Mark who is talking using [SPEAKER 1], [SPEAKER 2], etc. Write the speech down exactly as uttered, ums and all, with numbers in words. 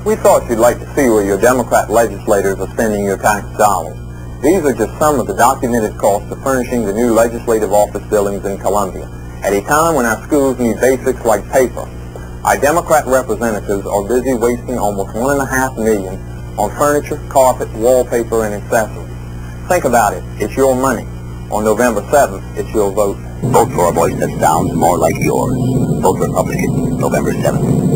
[SPEAKER 1] We thought you'd like to see where your Democrat legislators are spending your tax dollars. These are just some of the documented costs of furnishing the new legislative office buildings in Columbia, at a time when our schools need basics like paper. Our Democrat representatives are busy wasting almost one and a half million on furniture, carpet, wallpaper, and accessories. Think about it. It's your money. On November seventh, it's your vote.
[SPEAKER 2] Vote for a voice that sounds more like yours. Vote Republican, November seventh.